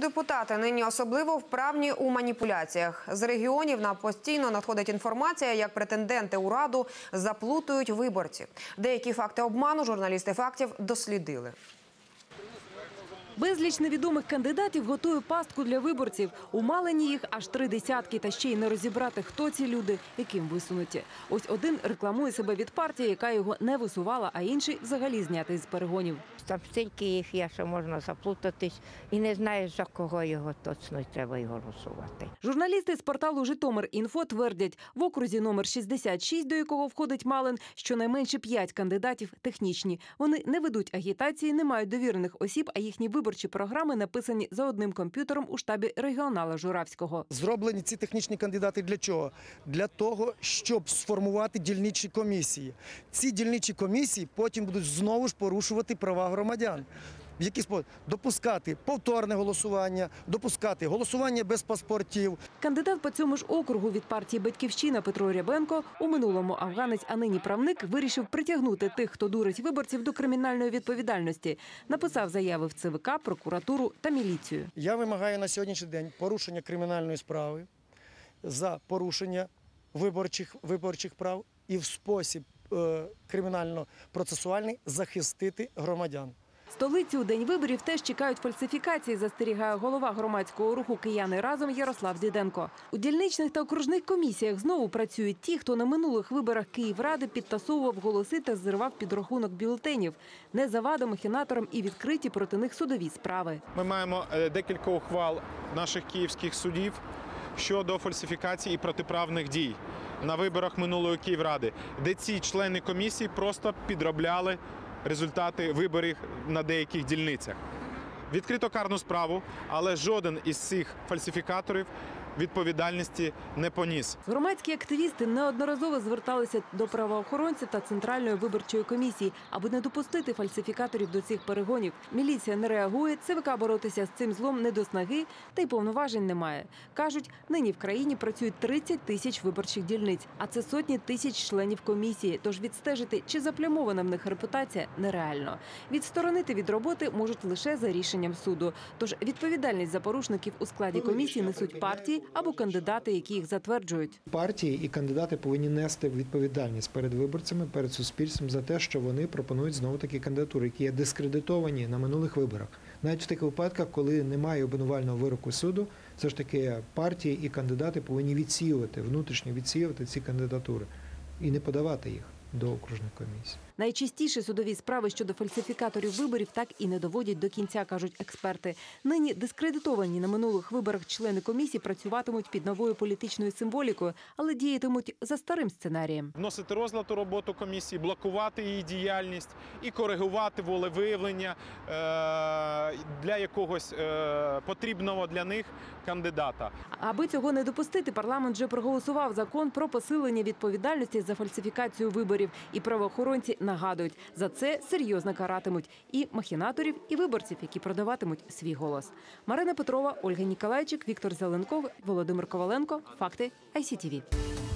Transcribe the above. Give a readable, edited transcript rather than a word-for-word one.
депутати нині особливо вправні у маніпуляціях. З регіонів нам постійно надходить інформація, як претенденти у Раду заплутують виборців. Деякі факти обману журналісти «Фактів» дослідили. Безліч невідомих кандидатів готує пастку для виборців. У Малині їх аж 3 десятки, та ще й не розібрати, хто ці люди, яким висунуті. Ось один рекламує себе від партії, яка його не висувала, а інший взагалі знятий з перегонів. Там стільки їх є, що можна заплутатись і не знаєш, за кого його точно треба його голосувати. Журналісти з порталу «Житомир.Інфо» твердять, в окрузі номер 66, до якого входить Малин, щонайменше 5 кандидатів технічні. Вони не ведуть агітації, не мають довірених осіб, а їхні виборчі програми написані за одним комп'ютером у штабі регіонала Журавського. Зроблені ці технічні кандидати для чого? Для того, щоб сформувати дільничі комісії. Ці дільничі комісії потім будуть знову ж порушувати права громадян. В який спосіб? Допускати повторне голосування, допускати голосування без паспортів. Кандидат по цьому ж округу від партії «Батьківщина» Петро Рябенко, у минулому афганець, а нині правник, вирішив притягнути тих, хто дурить виборців, до кримінальної відповідальності. Написав заяви в ЦВК, прокуратуру та міліцію. Я вимагаю на сьогоднішній день порушення кримінальної справи за порушення виборчих прав і в спосіб кримінально-процесуальний захистити громадян. Столиці у день виборів теж чекають фальсифікації, застерігає голова громадського руху «Кияни разом» Ярослав Діденко. У дільничних та окружних комісіях знову працюють ті, хто на минулих виборах Київради підтасовував голоси та зривав підрахунок бюлетенів. Не завада махінаторам і відкриті проти них судові справи. Ми маємо декілька ухвал наших київських судів щодо фальсифікацій і протиправних дій на виборах минулої Київради, де ці члени комісії просто підробляли результати виборів на деяких дільницях. Відкрито карну справу, але жоден із цих фальсифікаторів відповідальності не поніс. Громадські активісти неодноразово зверталися до правоохоронців та Центральної виборчої комісії, аби не допустити фальсифікаторів до цих перегонів. Міліція не реагує, ЦВК боротися з цим злом не до снаги, та й повноважень немає. Кажуть, нині в країні працюють 30 тисяч виборчих дільниць, а це сотні тисяч членів комісії. Тож відстежити, чи заплямована в них репутація, нереально. Відсторонити від роботи можуть лише за рішенням суду. Тож відповідальність за порушників у складі комісії несуть партії або кандидати, які їх затверджують. Партії і кандидати повинні нести відповідальність перед виборцями, перед суспільством за те, що вони пропонують знову-таки кандидатури, які є дискредитовані на минулих виборах. Навіть в таких випадках, коли немає обвинувального вироку суду, все ж таки партії і кандидати повинні відсіювати, внутрішньо відсіювати ці кандидатури і не подавати їх до окружних комісій. Найчастіше судові справи щодо фальсифікаторів виборів так і не доводять до кінця, кажуть експерти. Нині дискредитовані на минулих виборах члени комісії працюватимуть під новою політичною символікою, але діятимуть за старим сценарієм. Вносити розлад у роботу комісії, блокувати її діяльність і коригувати волевиявлення для якогось потрібного для них кандидата. Аби цього не допустити, парламент вже проголосував закон про посилення відповідальності за фальсифікацію виборів. І правоохоронці нагадують, за це серйозно каратимуть і махінаторів, і виборців, які продаватимуть свій голос. Марина Петрова, Ольга Ніколайчик, Віктор Зеленков, Володимир Коваленко. Факти ICTV.